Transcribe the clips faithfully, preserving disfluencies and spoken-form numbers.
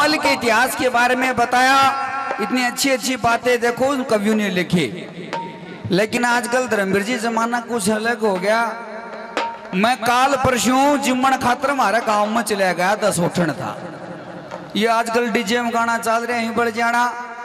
बाबल के इतिहास के बारे में बताया, इतनी अच्छी अच्छी बातें देखो उन कवियों ने लिखी। लेकिन आजकल धर्मवीर जी जमाना कुछ अलग हो गया। मैं काल परसों जिम्मन खातर हमारे गांव में चला गया, दस उठन था। ये आजकल डीजे में गाना चल रहे हैं बढ़ जाना,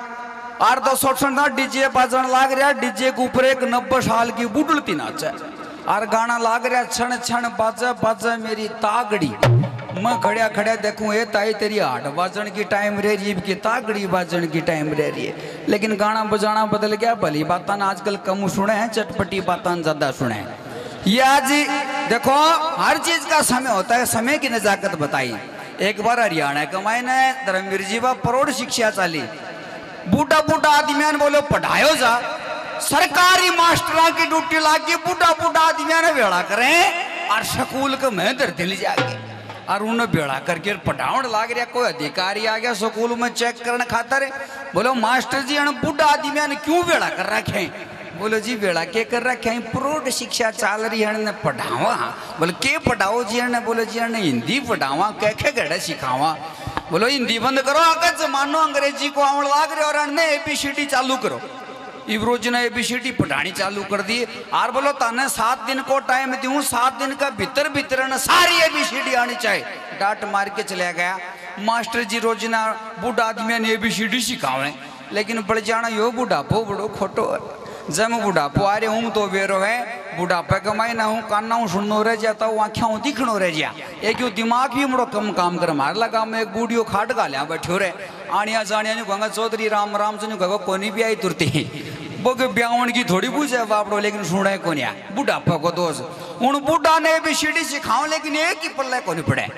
और दस उठन था डीजे बाजन लाग रहा, डीजे के ऊपर एक नब्बे साल की बुढ़ती नाच है और गाना लाग रहा क्षण क्षण बाजा बाजा मेरी तागड़ी। मैं खड़िया खड़िया देखूं ये ताई तेरी आठ बाजन की टाइम रह रही है, तागड़ी बाजन की टाइम रह रही है। लेकिन गाना बजाना बदल गया, भली बातान आजकल कम सुने हैं, चटपटी बातान ज्यादा सुने हैं। ये आज देखो हर चीज का समय होता है, समय की नजाकत बताई। एक बार हरियाणा के मायने धर्मवीर जी व प्रौढ़ शिक्षा चाली, बूढ़ा बूढ़ा आदमी बोलो पढ़ायो जा, सरकारी मास्टरों की ड्यूटी लागी बूढ़ा बूढ़ा आदमी ने बेड़ा करें और स्कूल के में दर दिल जाके और उन्हें बेड़ा करके पढ़ावन लाग रहा। कोई अधिकारी आ गया स्कूल में चेक करने खातर, बोलो मास्टर जी बूढ़ा आदमी ने क्यों बेड़ा कर रखे? बोलो जी बेड़ा के कर रखे हैं, प्रौढ़ शिक्षा चल रही है पढ़ावा। बोले के पढ़ाओ जी ने? बोलो जी ने हिंदी पढ़ावा, कैखे गढ़े सिखावा। बोलो हिंदी बंद करो, अगर जमानो अंग्रेजी को आवन लाग रहे और ने एबीसीडी चालू करो। इब्रोज ने एबीसीडी पढ़ानी चालू कर दी और बोलो ताने सात दिन को टाइम दूं, सात दिन का भीतर भीतर न सारी एबीसीडी आनी चाहिए। डांट मार के चला गया मास्टर जी। रोज ना बूढ़ा आदमी ने एबीसीडी सिखावे, लेकिन बढ़ जाना यो बुढ़ापो बड़ो खोटो है। जब मैं बुढ़ापो आ रहे हूँ तो बेरो है, बुढ़ापे कमाई ना हूँ, काना हूँ सुननो रह जाता हूँ, आँखें हूँ दिखनो रह जा। एक क्यों दिमाग भी बड़ो कम काम कर मार लगा। मैं एक बूढ़ियो खाट गालिया बैठो रे, आनिया जानिया नहीं कहूँगा चौधरी राम राम से नहीं कहूँगा कोनी भी आई तुरती वो के ब्यावन की थोड़ी पूछे बापड़ो, लेकिन सुने को नहीं। बुढ़ापा को दोष उन बूढ़ा ने भी सीढ़ी सिखाओ, लेकिन एक ही पल्ले को नहीं पड़े।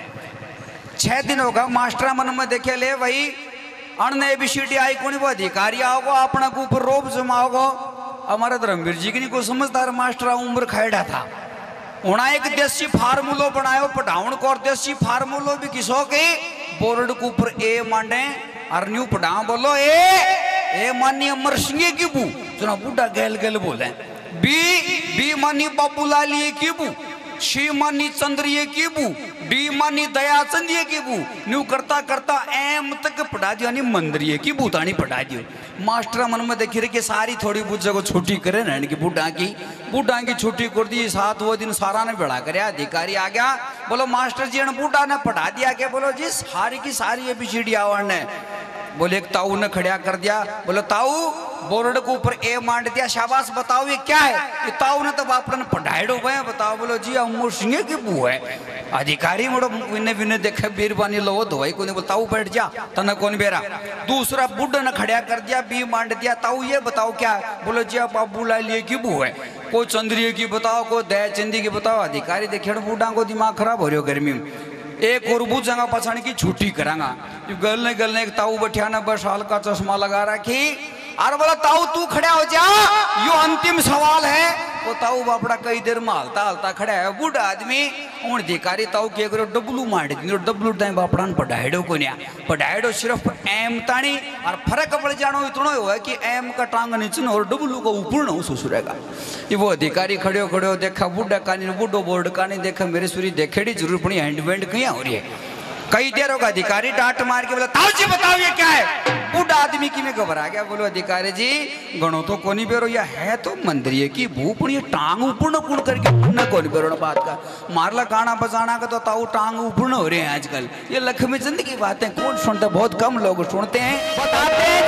छह दिन होगा मास्टर मन में देखे ले वही अन्न भी सीढ़ी आई को नहीं, वो अधिकारी आओगे अपना के ऊपर रोब जमाओगे। हमारा धर्मवीर जी की नहीं कोई समझदार मास्टर उम्र खैड़ा था, उन्हें एक देसी फार्मूलो बनायो पढ़ाउन को, और देसी फार्मूलो भी किसो के बोर्ड के ऊपर ए मांडे और न्यू पढ़ाओ। बोलो ए ए मानी अमर सिंह की बू सुना बूढ़ा गैल गैल बोले, बी बी मानी बाबूलाल की बू, शी मानी चंद्रिय की बू, डी मानी दया चंदिय की बू, न्यू करता करता एम तक पढ़ा दियो, नहीं मंदरिय की बूतानी पढ़ा दियो। मास्टर मन में देखी रहे कि सारी थोड़ी बुझ जगह छुट्टी करे ना इनकी बूढ़ा की बूढ़ा की छुट्टी कर दी। सात वो दिन सारा ने बेड़ा करे, अधिकारी आ गया। बोलो मास्टर जी ने बूढ़ा ने पढ़ा दिया क्या? बोलो जी सारी की सारी एबीसीडी आवरण ने। बोले एक ताऊ ने खड़ा कर दिया, बोलो ताऊ बोर्ड के ऊपर ए मांड दिया, शाबाश बताओ ये क्या है? ये ताऊ ने तो बापड़न पढ़ाएड़ो गए, बताओ। बोलो जी अमर सिंह की बू है। अधिकारी मोड़ो विने विने देखे बीरबानी लो धोई को नहीं, बताऊ बैठ जा तना कौन बेरा। दूसरा बुढ़ ने खड़ा कर दिया, बी मांड दिया, ताऊ ये बताओ क्या है? बोलो जी आप बाबूलाल की बू है। कोई चंद्रिय की बताओ, कोई दया चंदी की बताओ। अधिकारी देखे बूढ़ा को दिमाग खराब हो रही हो गर्मी में। एक और बुझ जगह पछाण की छुट्टी करांगा। गलने गलने एक ताऊ बैठा ना बस हाल का चश्मा लगा रखी और बोला ताऊ तू खड़ा हो जा, यो अंतिम सवाल है। वो ताऊ बापड़ा कई देर में हालता हालता खड़ा है, बूढ़ा आदमी उन अधिकारी ताऊ के करो डब्लू मार दी, डब्लू टाइम बापड़ा पढ़ाएडो को नहीं पढ़ाएडो सिर्फ एम तानी और फर्क पड़ जानो इतना हो है कि एम का टांग नीचे और डब्लू का ऊपर न ससुरेगा। ये वो अधिकारी खड़े खड़े देखा बूढ़ा का नहीं, बूढ़ो बोर्ड का नहीं देखा, मेरे सूरी देखेड़ी जरूर पड़ी हैंड बैंड कहीं हो रही है। कई देर होगा अधिकारी डांट मार के बोला ताऊ जी बताओ ये क्या है? बूढ़ा आदमी की में घबरा गया। बोलो अधिकारी जी गणो तो कोनी बेरो, या है तो मंदिर की भू पर ये टांग ऊपर न कुण करके न कोनी बेरो न बात का मारला गाना बजाना का तो ताऊ टांग ऊपर न हो रहे हैं आजकल। ये लक्ष्मी चंद की बातें कौन सुनता? बहुत कम लोग सुनते हैं। बताते हैं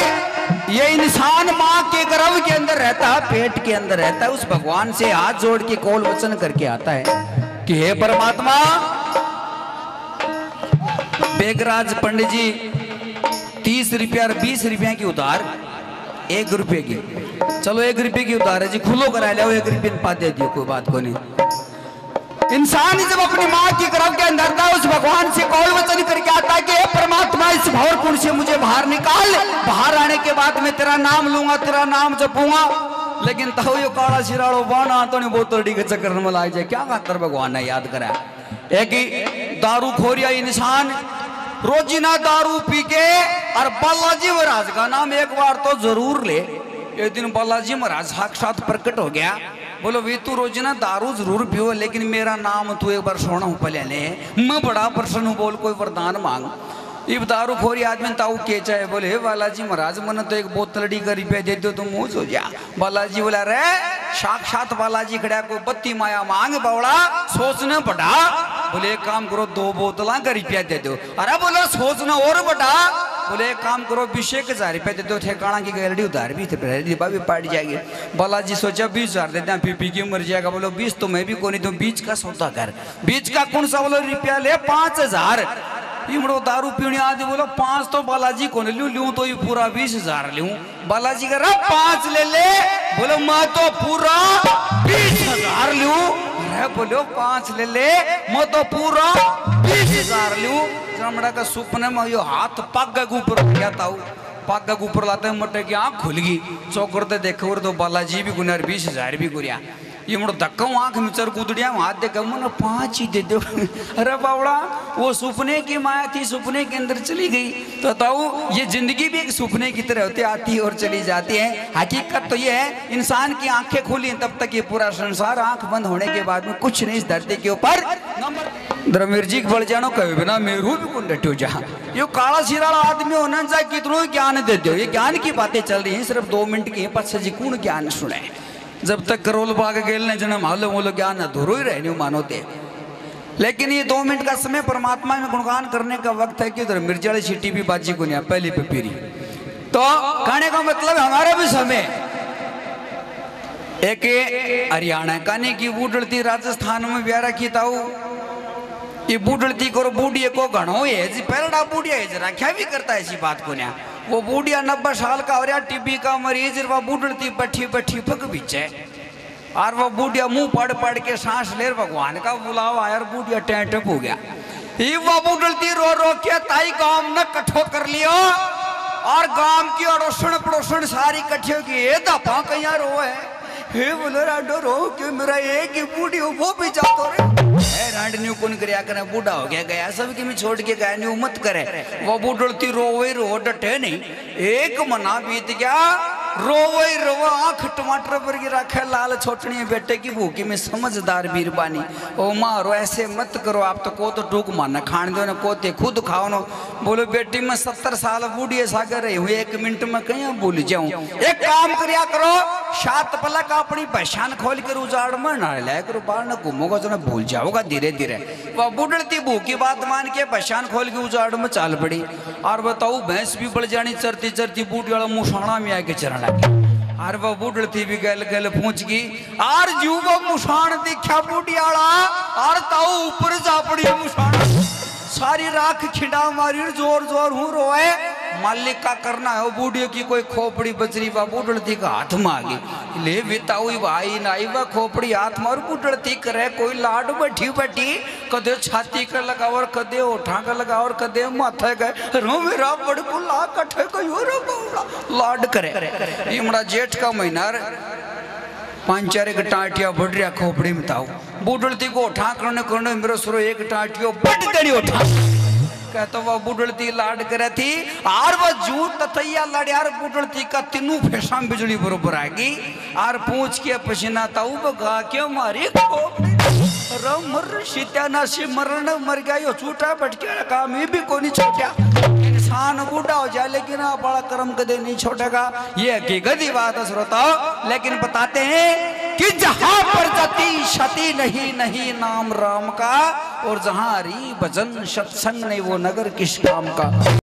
जब ये इंसान माँ के गर्भ के अंदर रहता है, पेट के अंदर रहता है, उस भगवान से हाथ जोड़ के कौल वचन करके आता है कि हे परमात्मा। बेगराज पंडित जी तीस रुपया और बीस रुपया की उधार, एक रुपये की, चलो एक रुपये की उधार है जी, खुलो करा लिया, एक रुपये पा दे दियो, कोई बात को नहीं। इंसान जब अपनी माँ की गर्भ के अंदर था, उस भगवान से कौल वचन करके आता है कि परमात्मा इस भौर कुंड से मुझे बाहर निकाल, बाहर आने के बाद मैं तेरा नाम लूंगा, तेरा नाम जपूंगा। लेकिन तो यो काला शिराड़ो बाना तो नहीं बोतड़ी के चक्कर में लाग जाए, क्या खातर भगवान ने याद करा? एक ही दारू खोरिया इंसान रोजीना दारू पी के और बालाजी महाराज का नाम एक बार तो जरूर ले। एक दिन बालाजी महाराज साक्षात प्रकट हो गया। बोलो वे तू रोजीना दारू जरूर पियो, लेकिन मेरा नाम तू एक बार सोना हूं पहले ले, मैं बड़ा प्रसन्न हूं, बोल कोई वरदान मांग। इब दारू खोरी आदमी ताऊ के चाहे बोले हे बालाजी महाराज मन तो एक बोतल डी का रुपया दे दो तुम मुँह हो जा। बालाजी बोला रे साक्षात बालाजी खड़ा को बत्ती माया मांग बावड़ा सोचना पड़ा। बोले एक काम करो दो बोतला का रुपया दे दो। अरे बोलो सोचना और बड़ा। बोले एक काम करो बीस एक हजार रुपया दे दो ठेकाना की गैलरी उधार भी थे भी पाट जाएगी। बालाजी सोचा बीस हजार देते हैं पी की मर जाएगा। बोलो बीस तो मैं भी कोई नहीं दूं बीच का सौदा कर। बीच का कौन सा बोलो रुपया ले पांच हजार। इमड़ो दारू पीने आदि बोलो पांच तो बालाजी को लूं लूं तो ये पूरा बीस हजार लूं। बालाजी कह रहा पांच ले ले। बोलो मैं तो पूरा बीस हजार लूं। अरे बोलो पांच ले ले मैं तो पूरा बीस हजार लूं। जमड़ा का सुपने में यो हाथ पग के ऊपर गया था पग के ऊपर लाते मटे की आँख खुल गई चौकड़ते देखो तो बालाजी भी गुनार बीस हजार भी गुरिया। ये मुड़ धक्का आंख में चर कूदड़िया हाथ देखा मन पांच ही दे दो। अरे बावड़ा वो सुपने की माया थी सुपने के अंदर चली गई। तो बताओ ये जिंदगी भी एक सुपने की तरह होती आती है और चली जाती है। हकीकत तो ये है इंसान की आंखें खुली तब तक ये पूरा संसार आंख बंद होने के बाद में कुछ नहीं इस धरती के ऊपर। धर्मवीर जी बढ़ जानो कभी बिना मेरू भी कौन डटे जहाँ यो काला सिराला आदमी होना चाहे कितनों ज्ञान देते हो। ये ज्ञान की बातें चल रही है सिर्फ दो मिनट की पच्चीस जी कौन ज्ञान सुने। जब तक करोल बाग गेलने जन्म हालो मोलो ज्ञान अधूरो ही रहने मानोते। लेकिन ये दो मिनट का समय परमात्मा में गुणगान करने का वक्त है कि उधर मिर्जाली सीटी भी बाजी को नहीं पहली पे पीरी। तो कहने का मतलब हमारा भी समय एक हरियाणा काने की बूढ़ती राजस्थान में ब्याह रखी था ये बूढ़ती को बूढ़ी को घणो है पहला बूढ़िया है रखा भी करता है ऐसी बात को ना। वो बूढ़िया नब्बे साल का हो रहा टीबी का मरीज वो बूढ़ती बैठी बैठी पग पीछे और वो बूढ़िया मुंह पड़ पड़ के सांस ले भगवान का बुलावा यार बूढ़िया टेंटप हो गया। ये वो बूढ़ती रो रो के ताई गांव ने कठो कर लियो और गांव की अड़ोसण पड़ोसण सारी कठियों की ये दफा कहीं रो है हे बोलो राडो रो क्यों मेरा एक ही बूढ़ी हो वो भी जातो रे रांडनी कौन करया करे बूढ़ा हो गया गया सब की मैं छोड़ के गया नहीं मत करे। वो बूढ़ती रोवे रो डटे नहीं एक मना बीत गया रोवे रोवा आंख टमाटर पर की रखे लाल छोटनी बेटे की भूखी में समझदार बीरबानी ओ मारो ऐसे मत करो आप तो को तो टूक मारना खान दो ना कोते खुद खाओ ना। बोलो बेटी मैं सत्तर साल बूढ़ी ऐसा कर रही हूँ एक मिनट में कहीं भूल जाऊं। एक काम करिया करो सात पलक अपनी पहचान खोल कर उजाड़ में ना लाया करो बाहर ना घूमोगा तो ना भूल जाओगा धीरे धीरे। वह बूढ़ती भूखी बात मान के पहचान खोल के उजाड़ में चाल पड़ी और बताओ भैंस भी बढ़ जानी चरती चरती बूढ़ी वाला मुसाणा में आके चरण और वह बूढ़ती भी गल गल पूछ गई और जू वो मुसाण दिखा बूढ़ियाला और ताऊ ऊपर जा पड़ी मुसाण सारी राख खिंडा मारी जोर जोर हूँ रोए मालिक का करना है। बूढ़ियों की कोई खोपड़ी बचरी व बूढ़ती का हाथ में आ गई ले बिताऊ भाई नाई व खोपड़ी हाथ में और बूढ़ती करे कोई लाड बैठी बैठी कदे छाती का लगा और कदे ओठा का लगा और कदे माथे गए रो मेरा बड़कू ला कठे को लाड करे। इमड़ा जेठ का महीना पांच चार एक टाटिया बढ़ रहा खोपड़ी में ताऊ बूढ़ती को उठा करने करने मेरे सुरो एक टाटियो बट करी उठा कहता वह बूढ़ती लाड करे थी और वह जूट तथैया लड़ियार बूढ़ती का तीनों फेसा बिजली बरोबर आएगी और पूछ के पसीना ताऊ बगा के मारी खोपड़ी मर सीत्यानाशी मरण मर गया यो छूटा भटके काम ये भी को नहीं छोटा। इंसान बूढ़ा हो जाए लेकिन आप बड़ा कर्म कदे नहीं छोड़ेगा ये हकीकत ही बात है श्रोताओ। लेकिन बताते हैं कि जहां पर जति क्षति नहीं नहीं नाम राम का और जहां हरि भजन सत्संग नहीं वो नगर किस काम का।